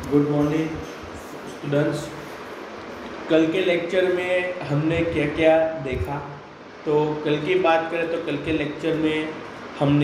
Good morning students. कल के lecture में हमने क्या क्या देखा। तो कल की बात करें तो कल के लेक्चर में हमने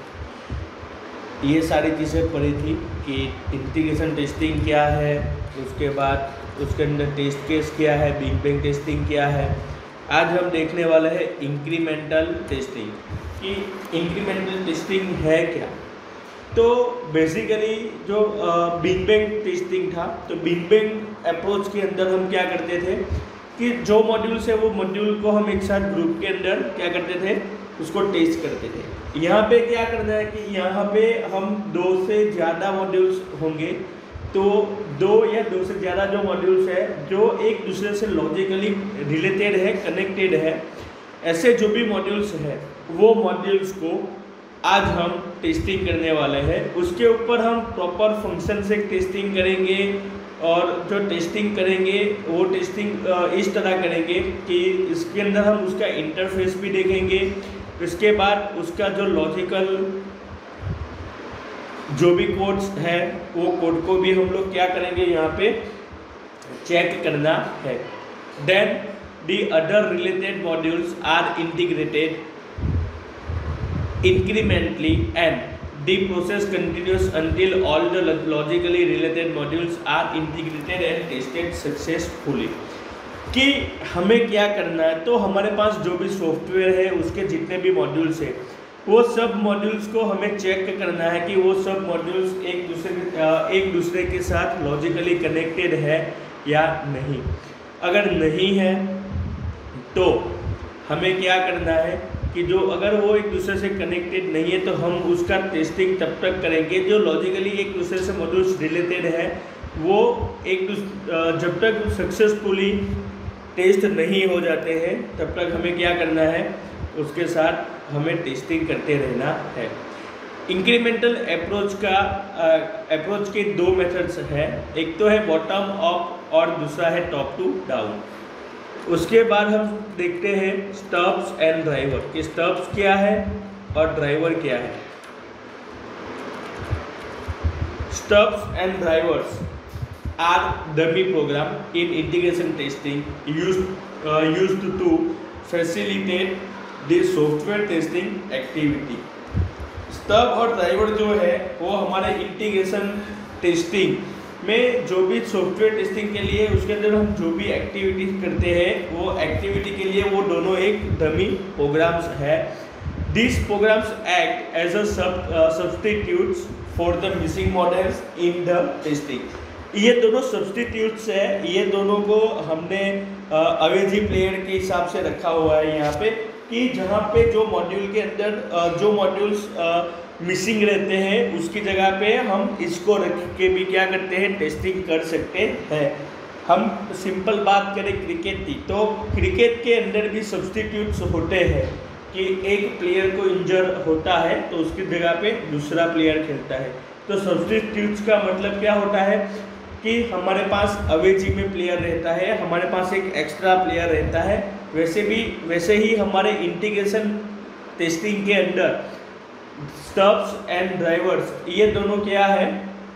ये सारी चीज़ें पढ़ी थी कि इंटीग्रेशन टेस्टिंग क्या है, उसके बाद उसके अंदर टेस्ट केस क्या है, बिग बैंग टेस्टिंग क्या है। आज हम देखने वाले हैं इंक्रीमेंटल टेस्टिंग कि इंक्रीमेंटल टेस्टिंग है क्या। तो बेसिकली जो बिग बैंग टेस्टिंग था, तो बिग बैंग अप्रोच के अंदर हम क्या करते थे कि जो मॉड्यूल्स है वो मॉड्यूल को हम एक साथ ग्रुप के अंदर क्या करते थे, उसको टेस्ट करते थे। यहाँ पे क्या करना है कि यहाँ पे हम 2 से ज़्यादा मॉड्यूल्स होंगे, तो 2 या 2 से ज़्यादा जो मॉड्यूल्स है जो एक दूसरे से लॉजिकली रिलेटेड है, कनेक्टेड है, ऐसे जो भी मॉड्यूल्स है वो मॉड्यूल्स को आज हम टेस्टिंग करने वाले हैं। उसके ऊपर हम प्रॉपर फंक्शन से टेस्टिंग करेंगे और जो टेस्टिंग करेंगे वो टेस्टिंग इस तरह करेंगे कि इसके अंदर हम उसका इंटरफेस भी देखेंगे। इसके बाद उसका जो लॉजिकल जो भी कोड्स है वो कोड को भी हम लोग क्या करेंगे, यहाँ पे चेक करना है। Then the other related modules are integrated incrementally and the process continues until all the logically related modules are integrated and tested successfully। कि हमें क्या करना है, तो हमारे पास जो भी सॉफ्टवेयर है उसके जितने भी मॉड्यूल्स हैं वो सब मॉड्यूल्स को हमें चेक करना है कि वो सब मॉड्यूल्स एक दूसरे के साथ लॉजिकली कनेक्टेड है या नहीं। अगर नहीं है तो हमें क्या करना है कि जो अगर वो एक दूसरे से कनेक्टेड नहीं है तो हम उसका टेस्टिंग तब तक करेंगे जो लॉजिकली एक दूसरे से मॉड्यूल्स रिलेटेड है वो जब तक सक्सेसफुली टेस्ट नहीं हो जाते हैं तब तक हमें क्या करना है, उसके साथ हमें टेस्टिंग करते रहना है। इंक्रीमेंटल अप्रोच के 2 मेथड्स हैं, एक तो है बॉटम अप और दूसरा है टॉप टू डाउन। उसके बाद हम देखते हैं स्टब्स एंड ड्राइवर कि स्टब्स क्या है और ड्राइवर क्या है। Stubs and drivers are dummy program in integration testing used to facilitate the software testing activity. Stub और ड्राइवर जो है वो हमारे इंटीग्रेशन टेस्टिंग में जो भी सॉफ्टवेयर टेस्टिंग के लिए उसके अंदर हम जो भी एक्टिविटीज करते हैं वो एक्टिविटी के लिए वो दोनों एक डमी प्रोग्राम्स है। This programs act as a substitutes for the missing models in the testing. ये दोनों सब्स्टिट्यूट्स है, ये दोनों को हमने अवेजी प्लेयर के हिसाब से रखा हुआ है यहाँ पे कि जहाँ पे जो मॉड्यूल के अंदर जो मॉड्यूल्स मिसिंग रहते हैं उसकी जगह पे हम इसको रख के भी क्या करते हैं, टेस्टिंग कर सकते हैं। हम सिंपल बात करें क्रिकेट की, तो क्रिकेट के अंदर भी सब्स्टिट्यूट्स होते हैं कि एक प्लेयर को इंजर होता है तो उसकी जगह पे दूसरा प्लेयर खेलता है। तो सब्स्टिट्यूट्स का मतलब क्या होता है कि हमारे पास अवेजी में प्लेयर रहता है, हमारे पास एक एक्स्ट्रा प्लेयर रहता है। वैसे ही हमारे इंटीग्रेशन टेस्टिंग के अंदर स्टब्स एंड ड्राइवर्स ये दोनों क्या है,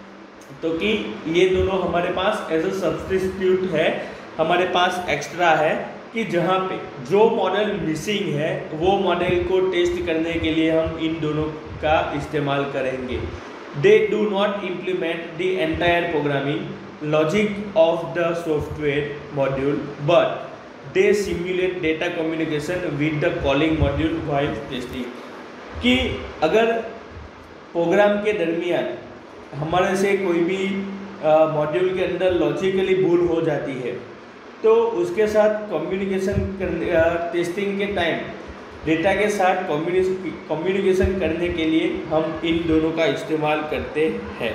तो कि ये दोनों हमारे पास एज अ सब्स्टिट्यूट है, हमारे पास एक्स्ट्रा है कि जहाँ पे जो मॉडल मिसिंग है वो मॉडल को टेस्ट करने के लिए हम इन दोनों का इस्तेमाल करेंगे। They do not implement the entire programming logic of the software module but they simulate data communication with the calling module while testing. कि अगर प्रोग्राम के दरमियान हमारे से कोई भी मॉड्यूल के अंदर लॉजिकली भूल हो जाती है तो उसके साथ कम्युनिकेशन टेस्टिंग के टाइम डेटा के साथ कम्युनिकेशन करने के लिए हम इन दोनों का इस्तेमाल करते हैं।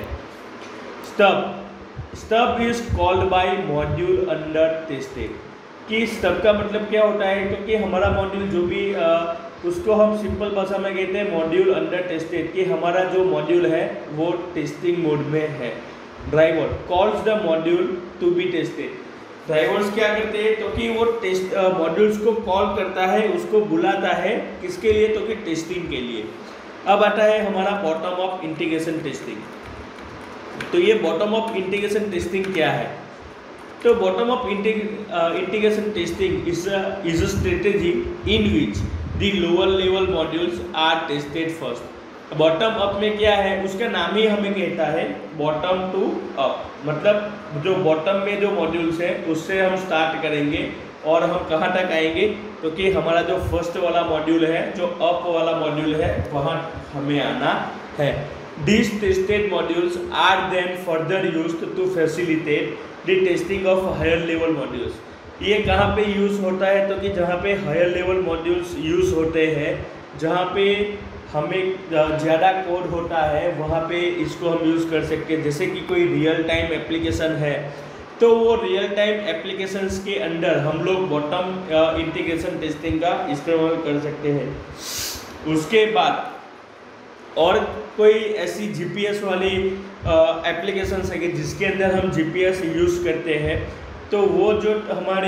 Stub is called by module under tested. कि स्टब का मतलब क्या होता है, क्योंकि हमारा मॉड्यूल जो भी उसको हम सिंपल भाषा में कहते हैं मॉड्यूल अंडर टेस्टेड, कि हमारा जो मॉड्यूल है वो टेस्टिंग मोड में है। Driver calls the module to be tested. Drivers क्या करते हैं, तो कि वो टेस्ट मॉड्यूल्स को कॉल करता है, उसको बुलाता है किसके लिए, तो कि टेस्टिंग के लिए। अब आता है हमारा बॉटम अप इंटीग्रेशन टेस्टिंग। तो ये बॉटम अप इंटीग्रेशन टेस्टिंग क्या है? तो bottom up integration testing is a strategy in which the lower level modules are tested first. Bottom up में क्या है, उसका नाम ही हमें कहता है बॉटम टू अप, मतलब जो बॉटम में जो मॉड्यूल्स है उससे हम स्टार्ट करेंगे और हम कहाँ तक आएंगे, तो कि हमारा जो फर्स्ट वाला मॉड्यूल है, जो अप वाला मॉड्यूल है, वहाँ हमें आना है। These tested modules are then further used to facilitate the testing of higher level modules। ये कहाँ पे यूज़ होता है, तो कि जहाँ पे हायर लेवल मॉड्यूल्स यूज़ होते हैं, जहाँ पे हमें ज़्यादा कोड होता है, वहाँ पे इसको हम यूज़ कर सकते हैं। जैसे कि कोई रियल टाइम एप्लीकेशन है, तो वो रियल टाइम एप्लीकेशंस के अंदर हम लोग बॉटम इंटीग्रेशन टेस्टिंग का इस्तेमाल कर सकते हैं। उसके बाद और कोई ऐसी जीपीएस वाली एप्लीकेशंस है कि जिसके अंदर हम जीपीएस यूज़ करते हैं, तो वो जो हमारी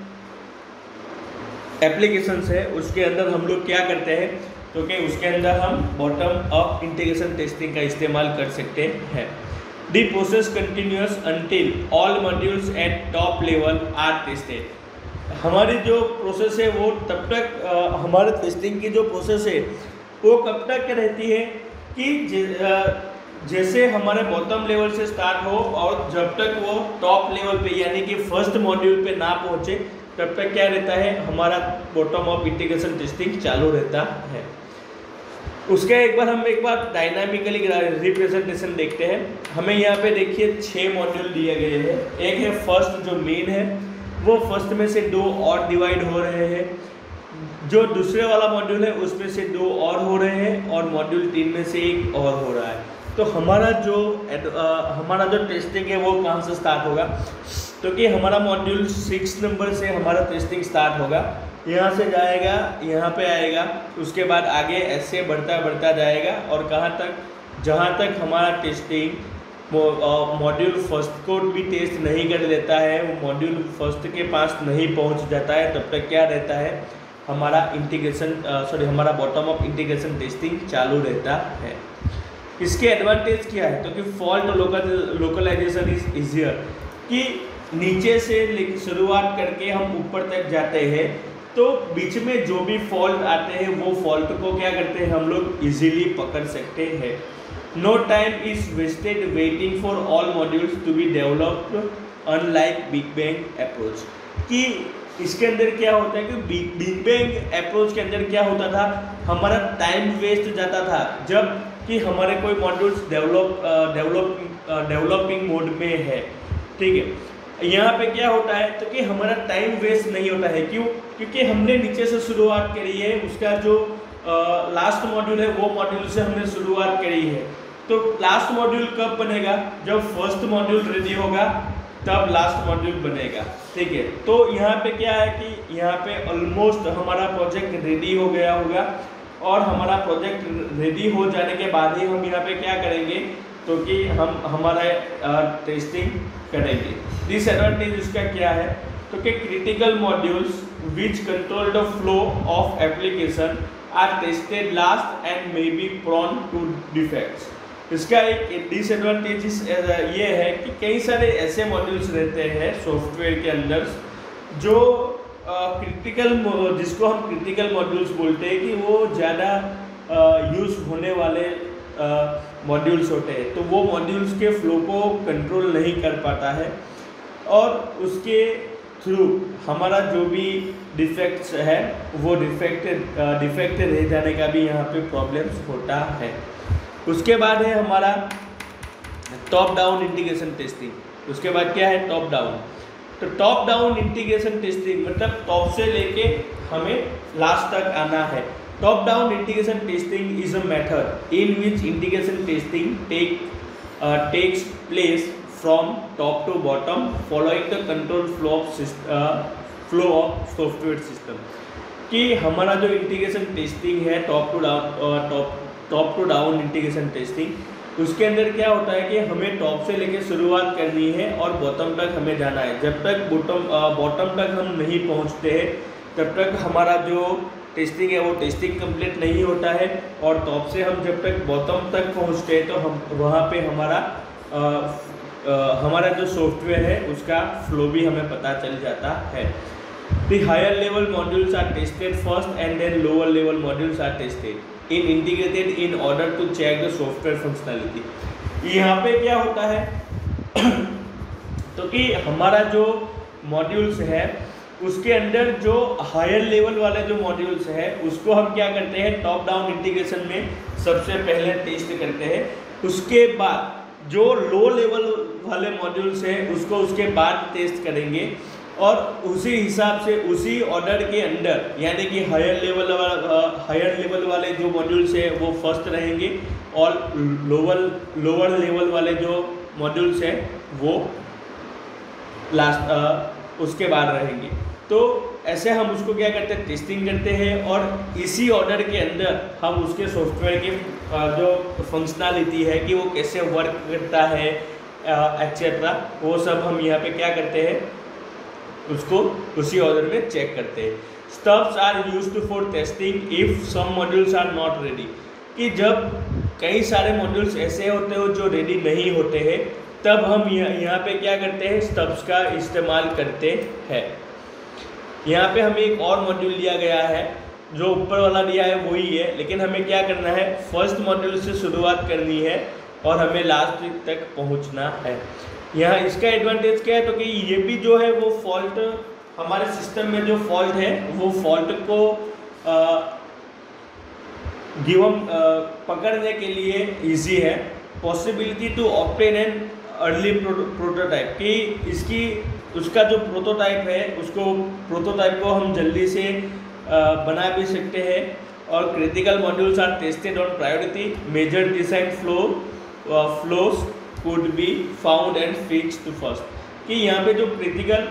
एप्लीकेशंस है उसके अंदर हम लोग क्या करते हैं, तो कि उसके अंदर हम बॉटम अप इंटीग्रेशन टेस्टिंग का इस्तेमाल कर सकते हैं। The process continuous until all modules at top level are tested. हमारी जो प्रोसेस है वो तब तक हमारे टेस्टिंग की जो प्रोसेस है वो कब तक रहती है कि जैसे हमारे बॉटम लेवल से स्टार्ट हो और जब तक वो टॉप लेवल पे यानी कि फर्स्ट मॉड्यूल पे ना पहुँचे तब तक क्या रहता है, हमारा बॉटम अप इंटीग्रेशन टेस्टिंग चालू रहता है। उसका हम एक बार डायनामिकली रिप्रेजेंटेशन देखते हैं। हमें यहाँ पे देखिए 6 मॉड्यूल दिए गए हैं। एक है फर्स्ट जो मेन है, वो फर्स्ट में से 2 और डिवाइड हो रहे हैं। जो दूसरे वाला मॉड्यूल है उसमें से 2 और हो रहे हैं और मॉड्यूल 3 में से 1 और हो रहा है। तो हमारा जो टेस्टिंग है वो कहाँ से स्टार्ट होगा, तो कि हमारा मॉड्यूल 6 नंबर से हमारा टेस्टिंग स्टार्ट होगा। यहाँ से जाएगा, यहाँ पे आएगा, उसके बाद आगे ऐसे बढ़ता जाएगा और कहाँ तक, जहाँ तक हमारा टेस्टिंग मॉड्यूल फर्स्ट को भी टेस्ट नहीं कर लेता है, वो मॉड्यूल फर्स्ट के पास नहीं पहुँच जाता है, तब तक क्या रहता है, हमारा हमारा बॉटम अप इंटीग्रेशन टेस्टिंग चालू रहता है। इसके एडवांटेज क्या है, तो कि फॉल्ट लोकलाइजेशन इज इजियर, कि नीचे से शुरुआत करके हम ऊपर तक जाते हैं तो बीच में जो भी फॉल्ट आते हैं वो फॉल्ट को क्या करते हैं, हम लोग इजीली पकड़ सकते हैं। No time is wasted waiting for all modules to be developed unlike big bang approach. कि इसके अंदर क्या होता है कि बिग बैंग अप्रोच के अंदर क्या होता था, हमारा टाइम वेस्ट जाता था जब कि हमारे कोई मॉड्यूल्स डेवलपिंग मोड में है, ठीक है। यहाँ पे क्या होता है, तो कि हमारा टाइम वेस्ट नहीं होता है। क्यों? क्योंकि हमने नीचे से शुरुआत करी है, उसका जो लास्ट मॉड्यूल है वो मॉड्यूल से हमने शुरुआत करी है। तो लास्ट मॉड्यूल कब बनेगा, जब फर्स्ट मॉड्यूल रेडी होगा तब लास्ट मॉड्यूल बनेगा, ठीक है। तो यहाँ पे क्या है कि यहाँ पे ऑलमोस्ट हमारा प्रोजेक्ट रेडी हो गया होगा और हमारा प्रोजेक्ट रेडी हो जाने के बाद ही हम यहाँ पे क्या करेंगे, तो कि हम हमारा टेस्टिंग करेंगे। डिसएडवांटेज इसका क्या है, तो कि critical modules which control the flow of application are tested last and may be prone to defects. इसका एक डिसएडवांटेज ये है कि कई सारे ऐसे मॉड्यूल्स रहते हैं सॉफ्टवेयर के अंदर जो जिसको हम क्रिटिकल मॉड्यूल्स बोलते हैं, कि वो ज़्यादा यूज़ होने वाले मॉड्यूल्स होते हैं। तो वो मॉड्यूल्स के फ्लो को कंट्रोल नहीं कर पाता है और उसके थ्रू हमारा जो भी डिफेक्ट्स है वो डिफेक्ट रह जाने का भी यहाँ पे प्रॉब्लम्स होता है। उसके बाद है हमारा टॉप डाउन इंटीग्रेशन टेस्टिंग। उसके बाद क्या है, टॉप डाउन। तो टॉप डाउन इंटीग्रेशन टेस्टिंग मतलब टॉप से लेके हमें लास्ट तक आना है। Top down integration testing is a method in which integration testing takes place from top to bottom following the control flow of software system. कि हमारा जो इंटीग्रेशन टेस्टिंग है top to down integration testing, उसके अंदर क्या होता है कि हमें टॉप से लेके शुरुआत करनी है और बॉटम तक हमें जाना है। जब तक बॉटम तक हम नहीं पहुंचते हैं तब तक हमारा जो टेस्टिंग है वो टेस्टिंग कंप्लीट नहीं होता है, और टॉप से हम जब तक बॉटम तक पहुंचते हैं तो हम वहाँ पे हमारा हमारा जो सॉफ्टवेयर है उसका फ्लो भी हमें पता चल जाता है। The higher level modules are tested first and then lower level modules are tested in integrated in order to check the software functionality। यहाँ पे क्या होता है तो कि हमारा जो मॉड्यूल्स है उसके अंदर जो हायर लेवल वाले जो मॉड्यूल्स है उसको हम क्या करते हैं टॉप डाउन इंटीग्रेशन में सबसे पहले टेस्ट करते हैं। उसके बाद जो लो लेवल वाले मॉड्यूल्स हैं उसको उसके बाद टेस्ट करेंगे और उसी हिसाब से उसी ऑर्डर के अंदर, यानी कि हायर लेवल वाले जो मॉड्यूल्स हैं वो फर्स्ट रहेंगे और लोअर लेवल वाले जो मॉड्यूल्स हैं वो लास्ट उसके बाद रहेंगे। तो ऐसे हम उसको क्या करते हैं टेस्टिंग करते हैं और इसी ऑर्डर के अंदर हम उसके सॉफ्टवेयर की जो फंक्शनैलिटी है कि वो कैसे वर्क करता है एक्सेट्रा, वो सब हम यहाँ पे क्या करते हैं उसको उसी ऑर्डर में चेक करते हैं। Stubs are used for testing if some modules are not ready, कि जब कई सारे मॉड्यूल्स ऐसे होते हो जो रेडी नहीं होते हैं तब हम यहाँ पे क्या करते हैं स्टब्स का इस्तेमाल करते हैं। यहाँ पे हमें एक और मॉड्यूल दिया गया है, जो ऊपर वाला दिया है वही है, लेकिन हमें क्या करना है फर्स्ट मॉड्यूल से शुरुआत करनी है और हमें लास्ट तक पहुँचना है। यहाँ इसका एडवांटेज क्या है तो कि ये भी जो है वो फॉल्ट हमारे सिस्टम में जो फॉल्ट है वो फॉल्ट को पकड़ने के लिए इजी है। Possibility to obtain an early prototype, कि इसकी उसका जो प्रोटोटाइप है उसको प्रोटोटाइप को हम जल्दी से बना भी सकते हैं। और critical modules are tested on priority, major design flaws could be found and fixed first, कि यहाँ पे जो क्रिटिकल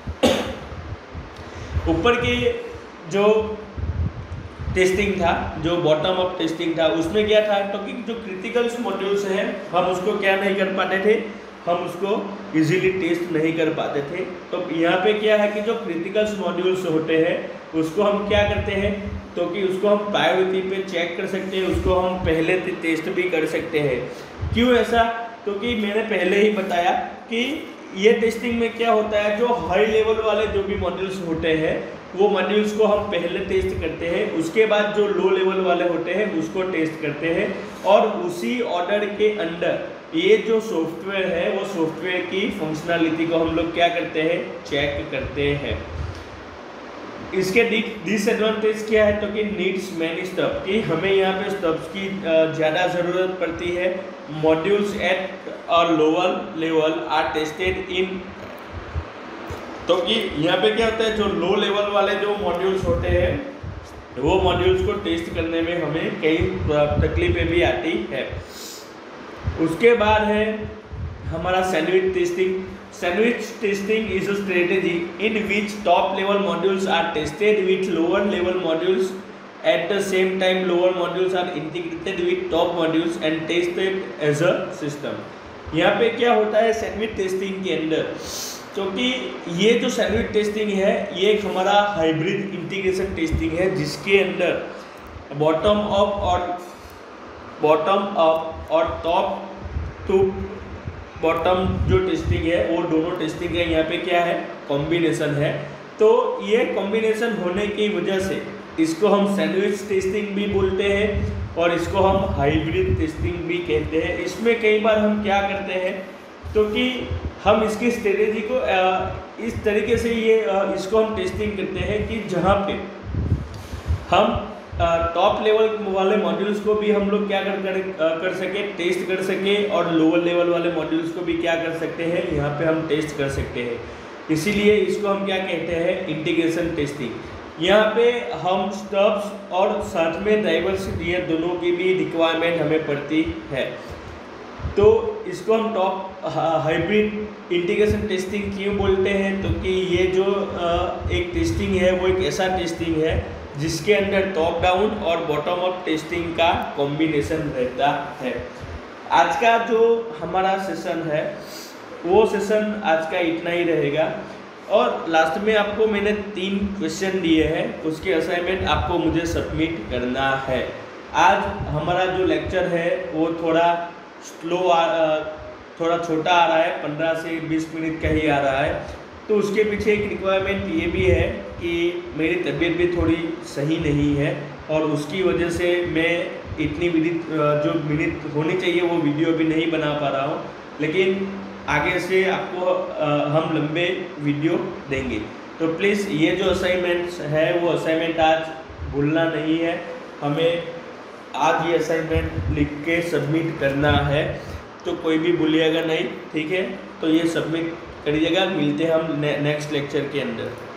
ऊपर के जो टेस्टिंग था, जो बॉटम अप टेस्टिंग था, उसमें क्या था तो कि जो क्रिटिकल मॉड्यूल्स हैं हम उसको क्या नहीं कर पाते थे, हम उसको इजीली टेस्ट नहीं कर पाते थे। तो यहाँ पे क्या है कि जो क्रिटिकल मॉड्यूल्स होते हैं उसको हम क्या करते हैं तो कि उसको हम प्रायोरिटी पे चेक कर सकते हैं, उसको हम पहले टेस्ट भी कर सकते हैं। क्यों ऐसा, तो कि मैंने पहले ही बताया कि ये टेस्टिंग में क्या होता है, जो हाई लेवल वाले जो भी मॉड्यूल्स होते हैं वो मॉड्यूल्स को हम पहले टेस्ट करते हैं, उसके बाद जो लो लेवल वाले होते हैं उसको टेस्ट करते हैं और उसी ऑर्डर के अंदर ये जो सॉफ्टवेयर है वो सॉफ्टवेयर की फंक्शनैलिटी को हम लोग क्या करते हैं चेक करते हैं। इसके डिसएडवांटेज क्या है तो कि नीड्स मैनी स्टफ, कि हमें यहाँ पे स्टफ्स की ज़्यादा ज़रूरत पड़ती है। Modules at a lower level are tested in, तो कि यहाँ पे क्या होता है जो लो लेवल वाले जो मॉड्यूल्स होते हैं वो मॉड्यूल्स को टेस्ट करने में हमें कई तकलीफें भी आती है। उसके बाद है हमारा sandwich testing. Sandwich testing is a strategy in which top level modules are tested with lower level modules. At the same time, lower modules are integrated with top modules and tested as a system. यहाँ पे क्या होता है sandwich testing के अंदर, क्योंकि ये जो सैंडविच टेस्टिंग है ये एक हमारा हाइब्रिड इंटीग्रेशन टेस्टिंग है जिसके अंदर बॉटम अप और टॉप टू बॉटम जो टेस्टिंग है वो दोनों टेस्टिंग है यहाँ पे क्या है कॉम्बिनेशन है। तो ये कॉम्बिनेशन होने की वजह से इसको हम सैंडविच टेस्टिंग भी बोलते हैं और इसको हम हाइब्रिड टेस्टिंग भी कहते हैं। इसमें कई बार हम क्या करते हैं तो कि हम इसकी स्ट्रेटेजी को इस तरीके से इसको हम टेस्टिंग करते हैं कि जहाँ पे हम टॉप लेवल वाले मॉड्यूल्स को भी हम लोग क्या कर सके टेस्ट कर सके और लोअर लेवल वाले मॉड्यूल्स को भी क्या कर सकते हैं यहाँ पे हम टेस्ट कर सकते हैं। इसीलिए इसको हम क्या कहते हैं इंटीग्रेशन टेस्टिंग। यहाँ पे हम स्टब्स और साथ में ड्राइवर्स ये दोनों की भी रिक्वायरमेंट हमें पड़ती है। तो इसको हम टॉप हाइब्रिड इंटीग्रेशन टेस्टिंग क्यों बोलते हैं तो कि ये जो एक टेस्टिंग है वो एक ऐसा टेस्टिंग है जिसके अंदर टॉप डाउन और बॉटम अप टेस्टिंग का कॉम्बिनेशन रहता है। आज का जो हमारा सेशन है वो सेशन आज का इतना ही रहेगा और लास्ट में आपको मैंने 3 क्वेश्चन दिए हैं, उसके असाइनमेंट आपको मुझे सबमिट करना है। आज हमारा जो लेक्चर है वो थोड़ा स्लो थोड़ा छोटा आ रहा है, 15 से 20 मिनट का ही आ रहा है। तो उसके पीछे एक रिक्वायरमेंट ये भी है कि मेरी तबीयत भी थोड़ी सही नहीं है और उसकी वजह से मैं इतनी जो मिनट होनी चाहिए वो वीडियो भी नहीं बना पा रहा हूँ। लेकिन आगे से आपको हम लंबे वीडियो देंगे। तो प्लीज़ ये जो असाइनमेंट्स है वो असाइनमेंट आज भूलना नहीं है, हमें आज ये असाइनमेंट लिख के सबमिट करना है, तो कोई भी भूलिएगा नहीं, ठीक है। तो ये सबमिट करिएगा, मिलते हैं हम नेक्स्ट लेक्चर के अंदर।